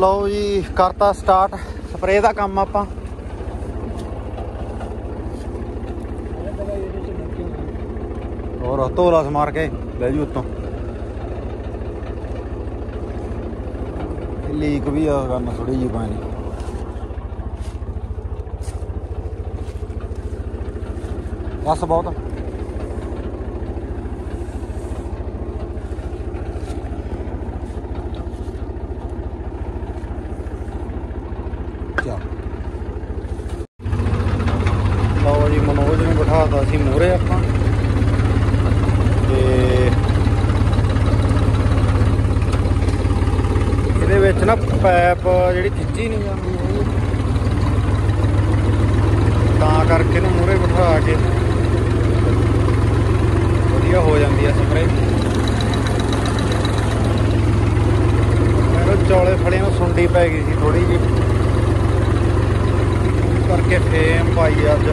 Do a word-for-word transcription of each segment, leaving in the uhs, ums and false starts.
लो जी करता start spray का काम आपां। और धोला समार के लै जू उत्तों लीक भी आ करना थोड़ी जी पानी। बस बहुत लो जी मनोज ने बिठाता सी मूहरे आपां ते इहदे विच ना पैप जिहड़ी खिच्ची नहीं जाती तां करके इहनूं मूहरे बिठा के वधिया हो जाती है स्प्रे। मैनूं चौले फलियां नूं सुंडी पै गई सी थोड़ी जी करके फेम पाई अज।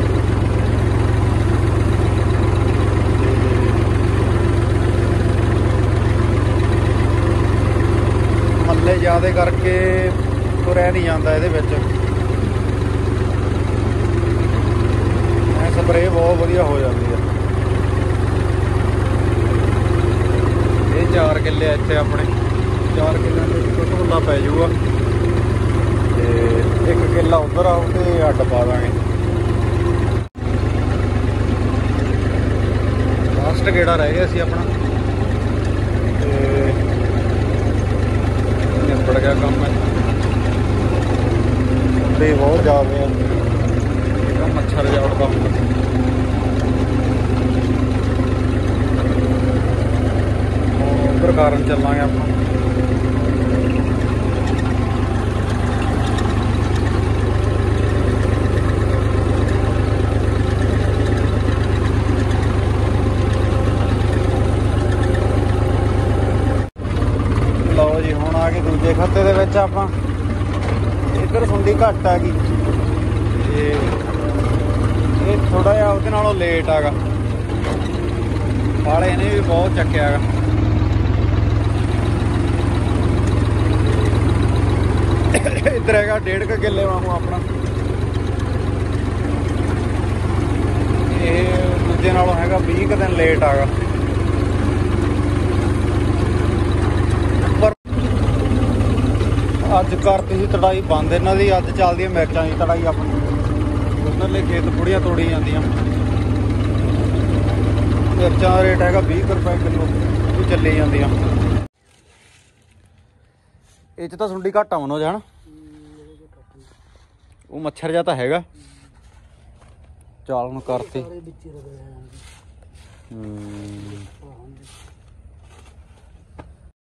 मल्ले ज़्यादा करके तुरया नहीं जाता ये स्प्रे बहुत वधिया हो जाती है। ये चार किले इत्थे अपने चार किले ढोला पै जूगा ते एक किला उधर आऊ तो अड्ड पा देंगे। लास्ट गेड़ा रह गया सी अपना निबड़ गया काम। ठंडे बहुत ज़्यादा मच्छर जाड़ का उधर कारण चलांगे आप। लो जी हुण आ गए दूजे खत्ते दे विच आपां। इधर सुंडी घट आ गई ये थोड़ा जिहा उहदे नालों लेट आगा फाले इहने भी बहुत चक्किया गा। इधर हैगा डेढ़ क किले वांगू अपना ये दूजे नालों हैगा बीस क दिन लेट आगा। अज करती सी तड़ाई बंद इन्हां दी। अज चलदी है मिर्चां की तड़ाई अपनी। उधरले खेत बुढ़ियां तोड़ी जांदियां। मिर्चां का रेट हैगा बीस रुपए किलो भी चली जांदियां। इह च तां सुंडी घट आ मनोज है ना वो मच्छर जा तां हैगा। चल हुण करती